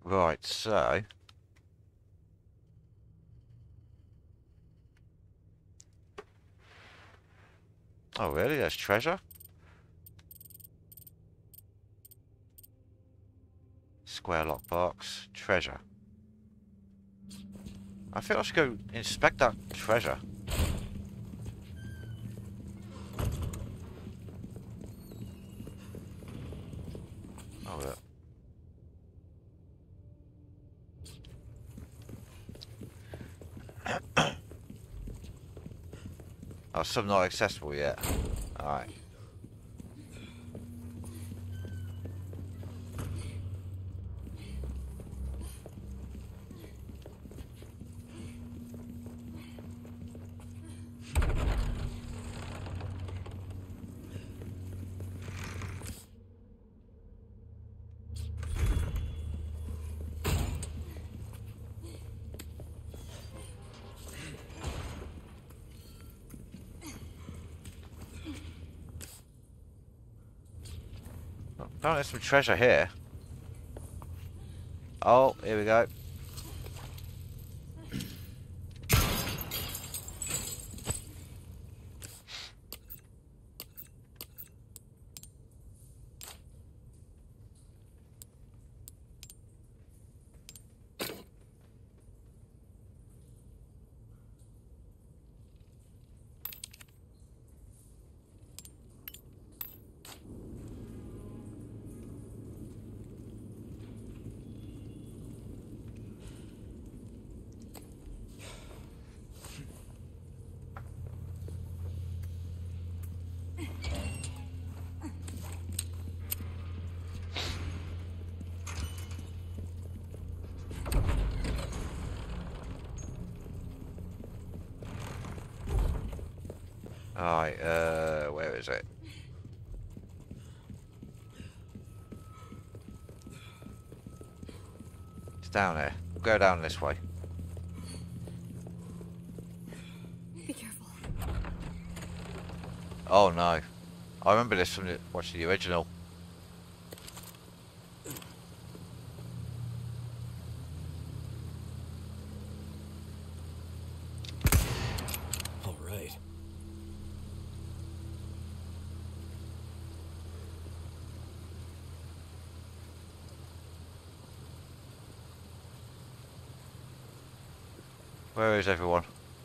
Right, so... Oh, really? There's treasure? Square lockbox. Treasure. I think I should go inspect that treasure. Oh, look. Oh, some not accessible yet. Alright. Oh, there's some treasure here. Oh, here we go. Alright, where is it? It's down there. We'll go down this way. Be careful. Oh no. I remember this from watching the original. All right. Where is everyone?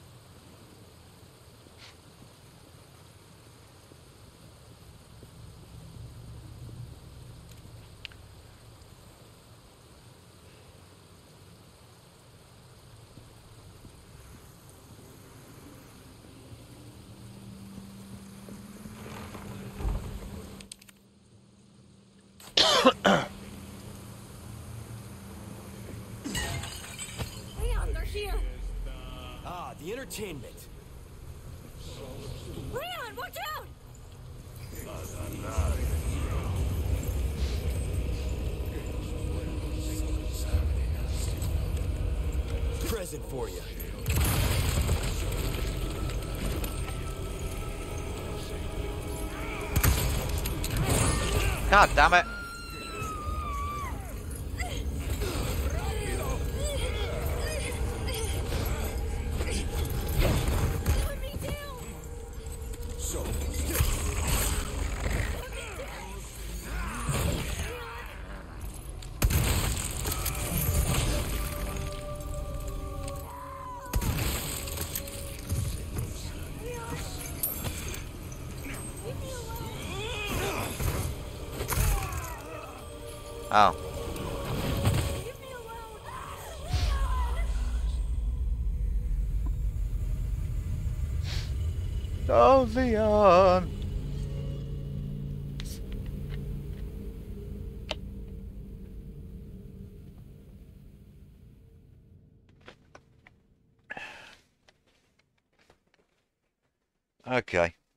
Leon, they're here. Ah, the entertainment. Leon, watch out! Present for you. God damn it! Put me down! So, Oh. Leave me alone! Oh, Leon! Okay.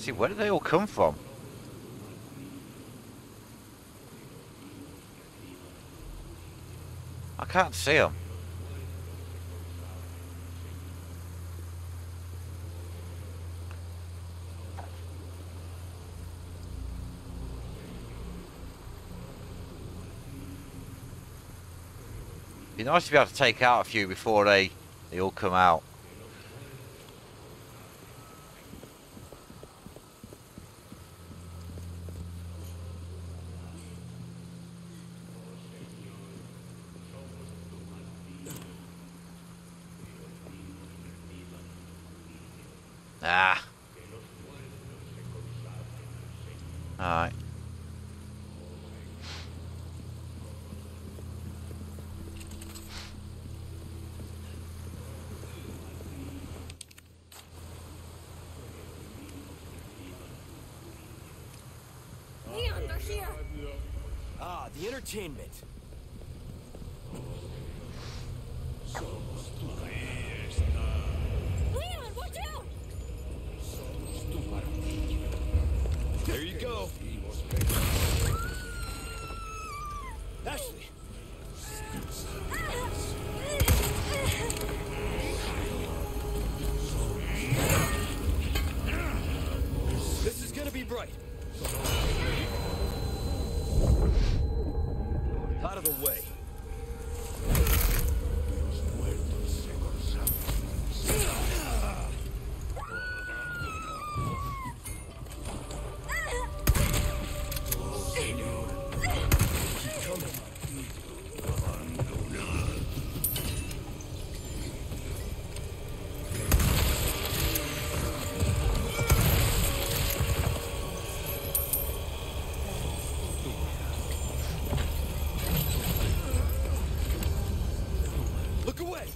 See, where did they all come from? I can't see them. Be nice to be able to take out a few before they all come out. Ah. Alright. Leon, they're here. Ah, the entertainment. Leon, watch out! There you go. Ashley. This is gonna be bright. Out of the way. Look away!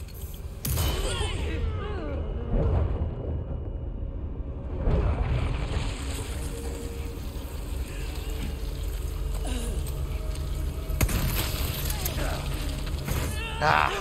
Ah.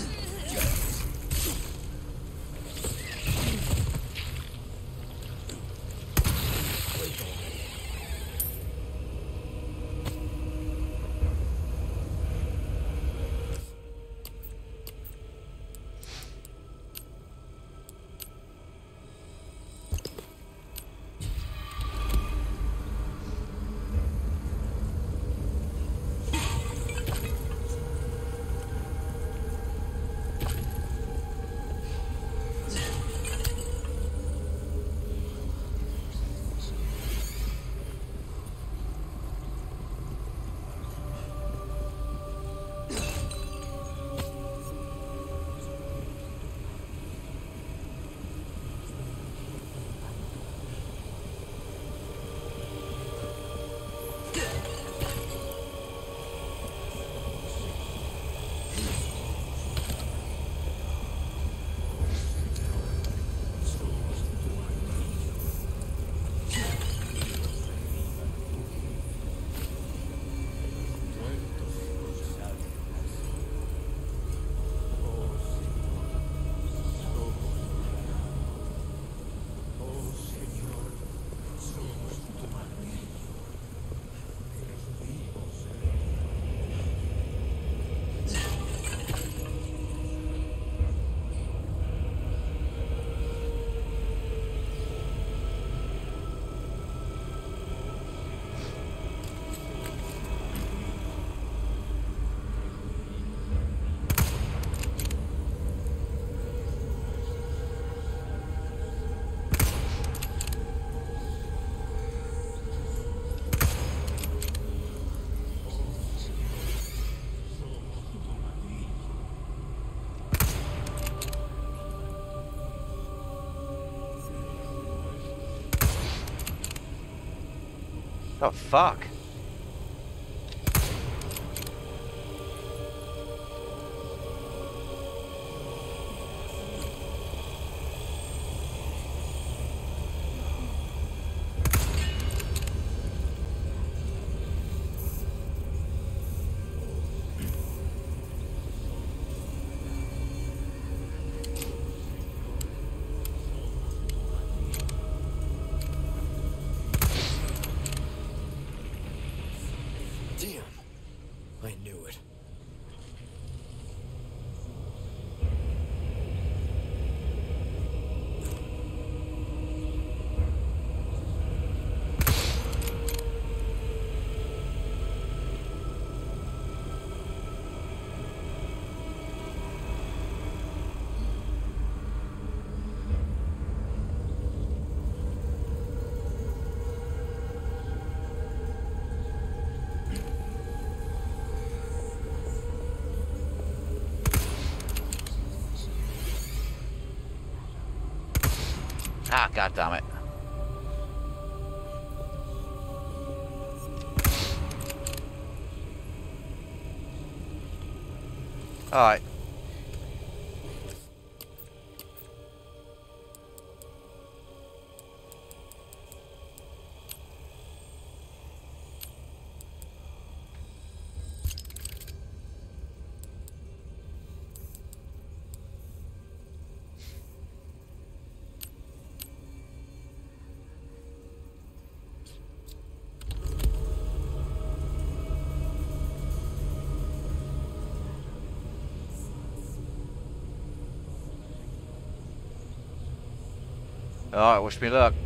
Oh, fuck. Ah, god damn it. Alright. Alright, wish me luck.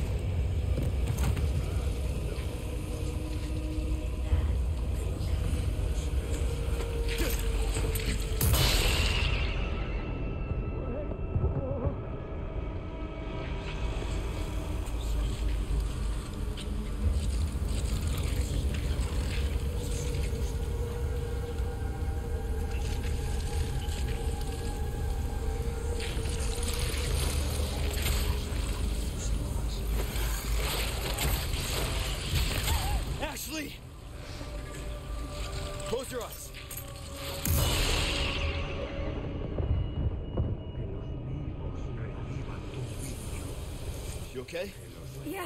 Ashley! Close your eyes. You okay? Yeah.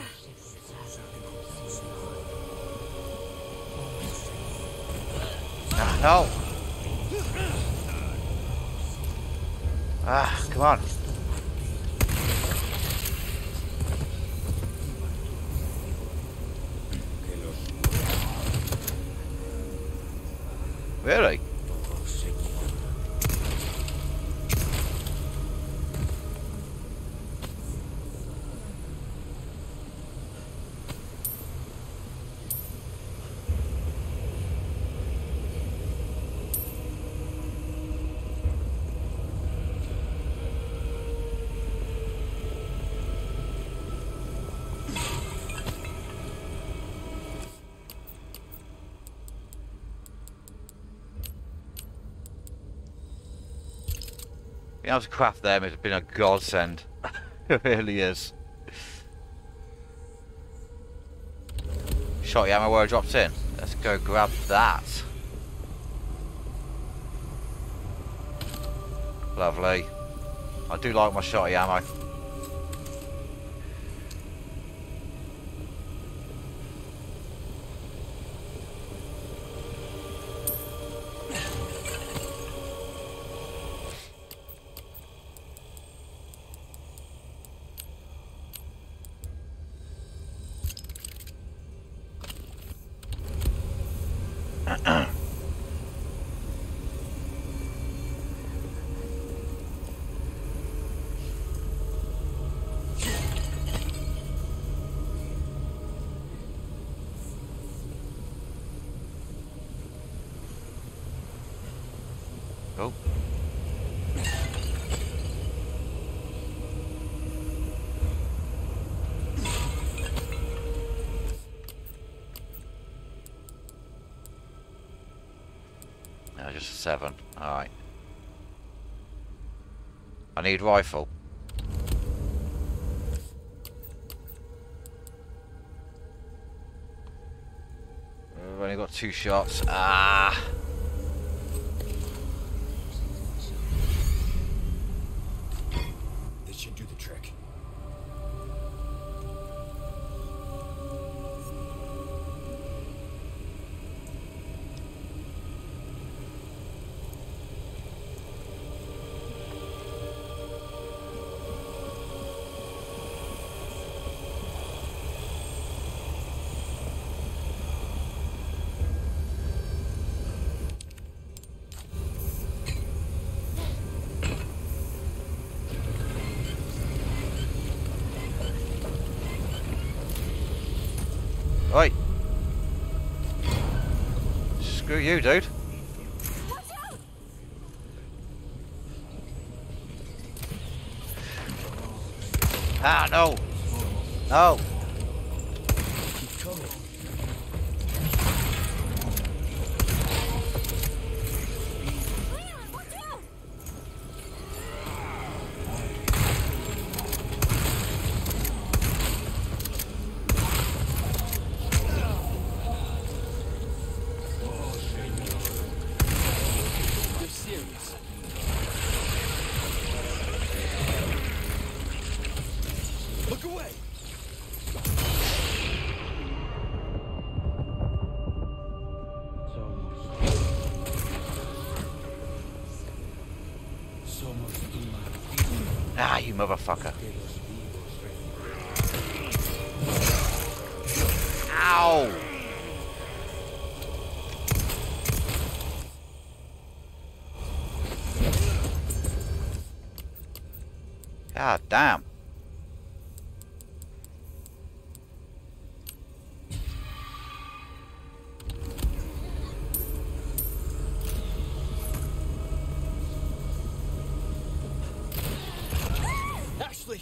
Ah, no! Ah, come on. Really? Being able to craft them has been a godsend. It really is. Shotty ammo where I dropped in. Let's go grab that. Lovely. I do like my shotty ammo. Oh. No, just a 7. Alright. I need rifle. I've only got 2 shots. Ah! This should do the trick. Oi! Screw you, dude. Watch out! Ah, no! No! Keep coming. Leon, watch out! Ah, you motherfucker. Ow! God damn. Ashley!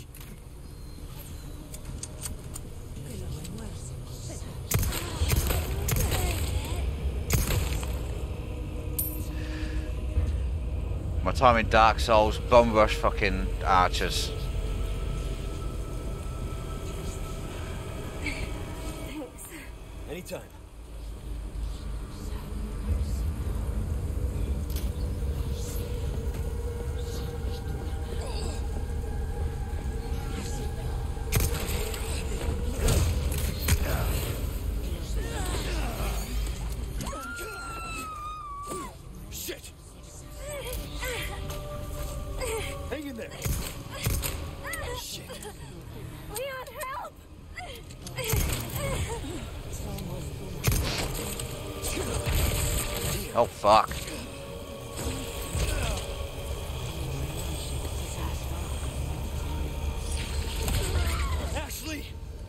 My time in Dark Souls, bum rush fucking archers. Thanks. Anytime. Shit! Hang in there! Shit. Leon, help! Oh fuck. Ashley!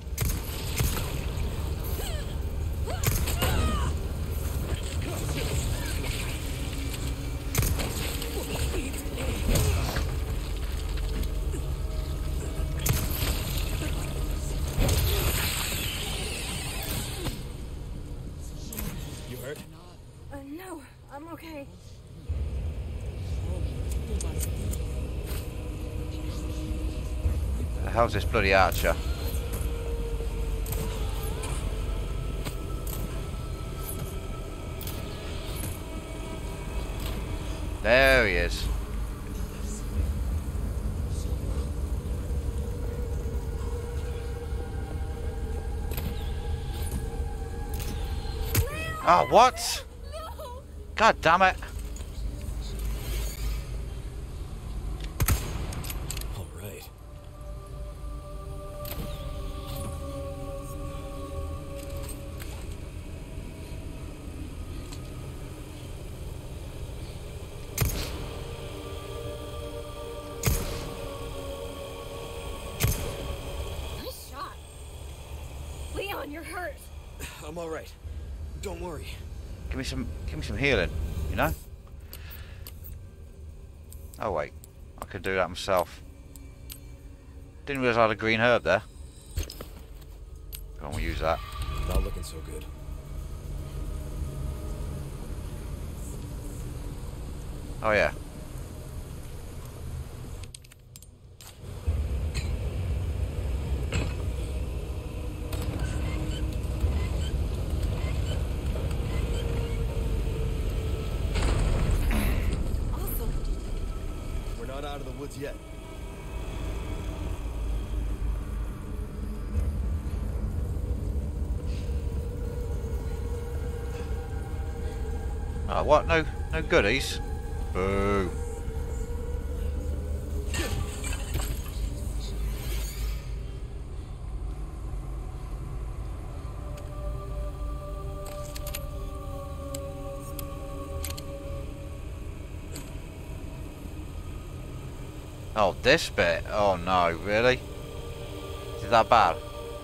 You hurt? No, I'm okay. The hell's this bloody archer? There he is. Oh, what? No! God damn it. All right. Nice shot. Leon, you're hurt. I'm all right. Don't worry. Give me some healing, you know? Oh wait, I could do that myself. Didn't realise I had a green herb there. Go on, we'll use that. Not looking so good. Oh yeah. Awesome. We're not out of the woods yet. Oh, what? No goodies? Boo. Oh, this bit? Oh no, really? Is it that bad?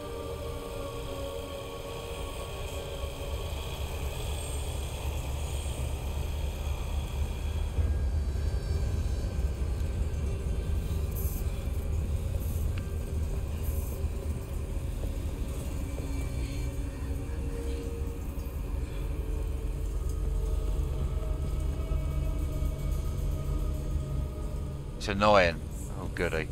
It's annoying. Oh goody.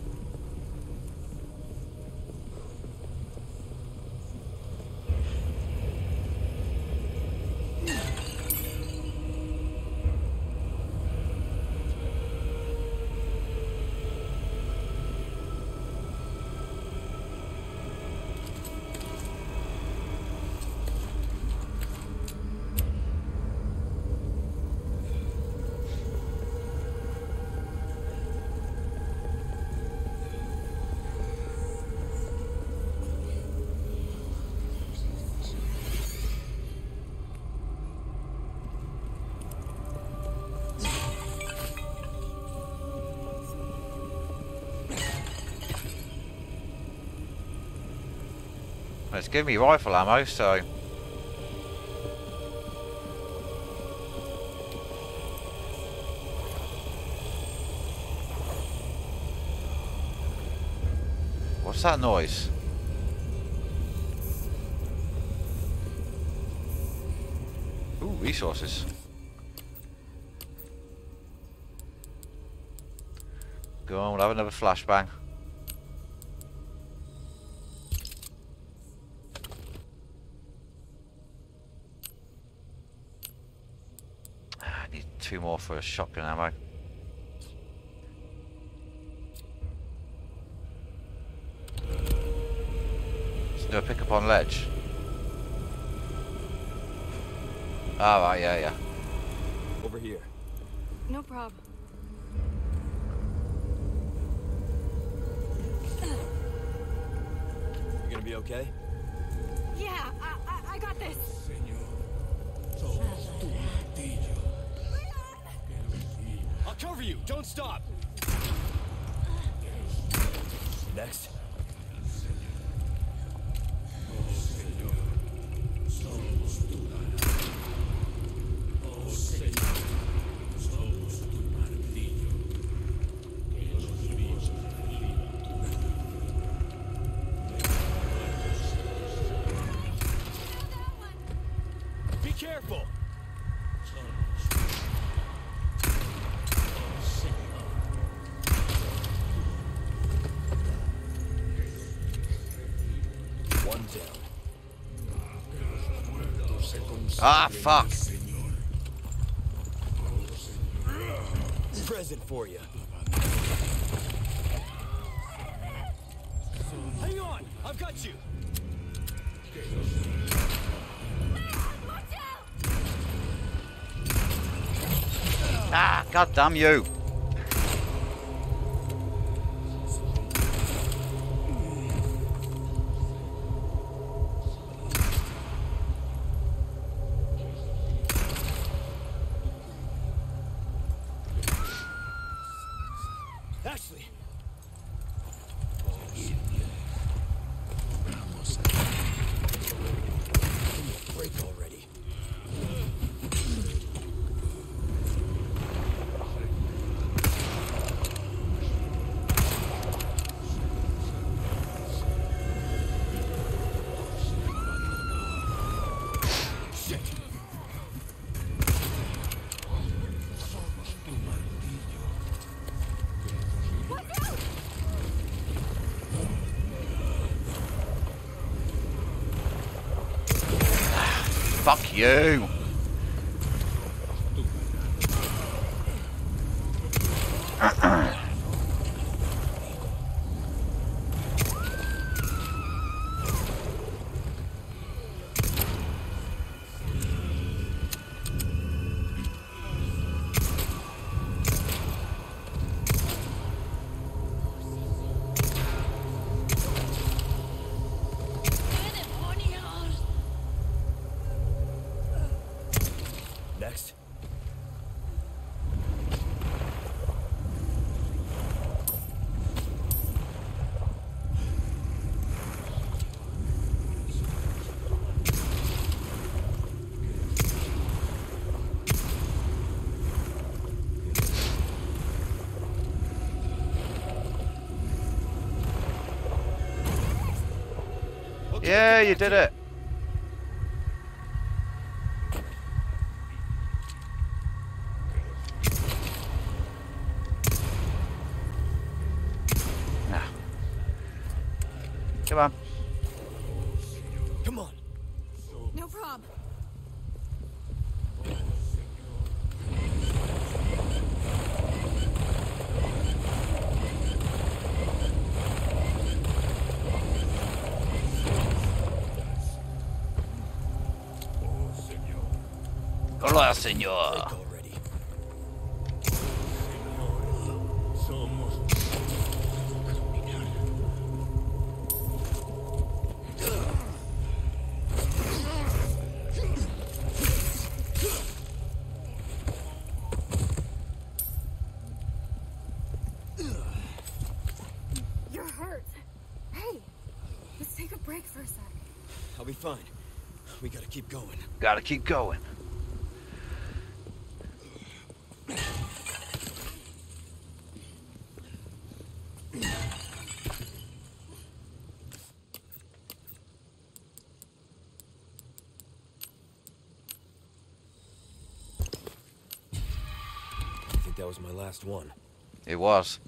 Well, it's giving me rifle ammo, so... What's that noise? Ooh, resources. Go on, we'll have another flashbang. I need 2 more for a shotgun ammo. Do I pick up on ledge? Ah, right, yeah. Over here. No problem. You gonna be okay? Yeah, I got this. I'll cover you. Don't stop. Next. Be careful. One down. Ah, fuck! Present for you. Hang on, I've got you. Watch out! Ah, god damn you! Ashley. Break already. Shit. Fuck you! Next. Yeah, you did it! Now. Come on. Come on. No problem. Hola, señor. Break already. You're hurt. Hey, let's take a break for a sec. I'll be fine. We gotta keep going. Gotta keep going. I think that was my last one. It was.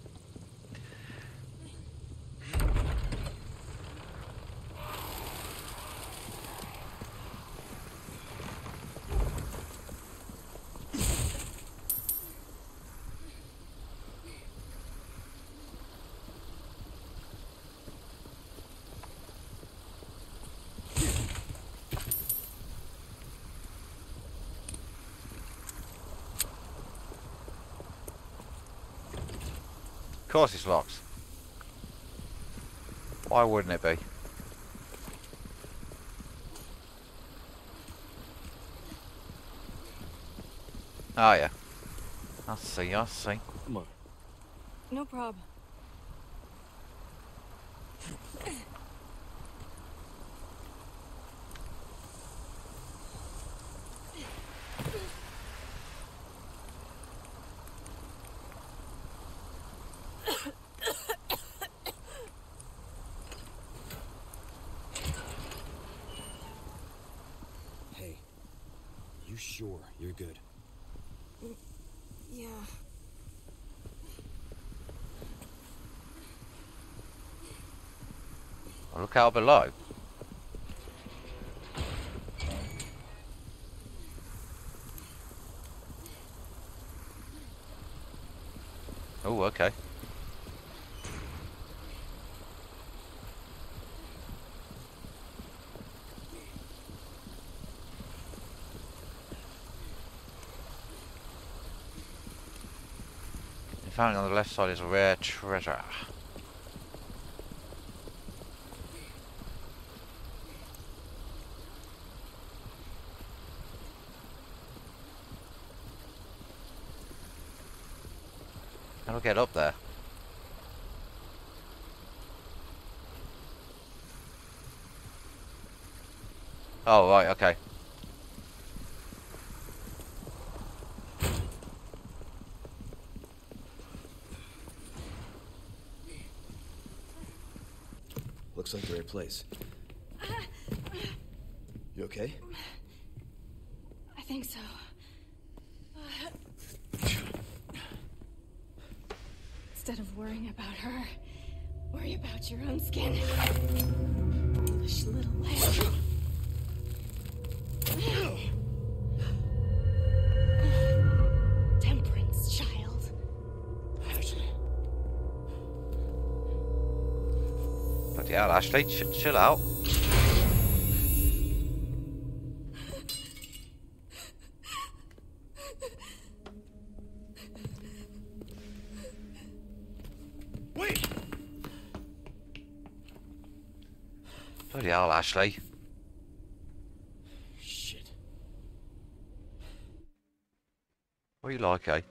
Of course it's locked. Why wouldn't it be? Oh yeah. I see, I see. Come on. No problem. Hey, you sure you're good? Yeah. Well, look out below. Oh, okay. Found on the left side is a rare treasure. How do I get up there? Oh, right, okay. Looks like the right place. You okay? I think so. Instead of worrying about her, worry about your own skin. Foolish little lamb. Temperance, child. Ashley. Bloody hell, Ashley, chill out. Wait! Bloody hell, Ashley. Shit. What are you like, eh?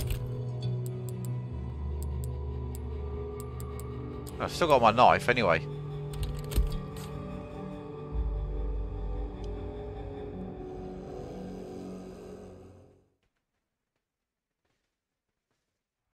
I've still got my knife anyway.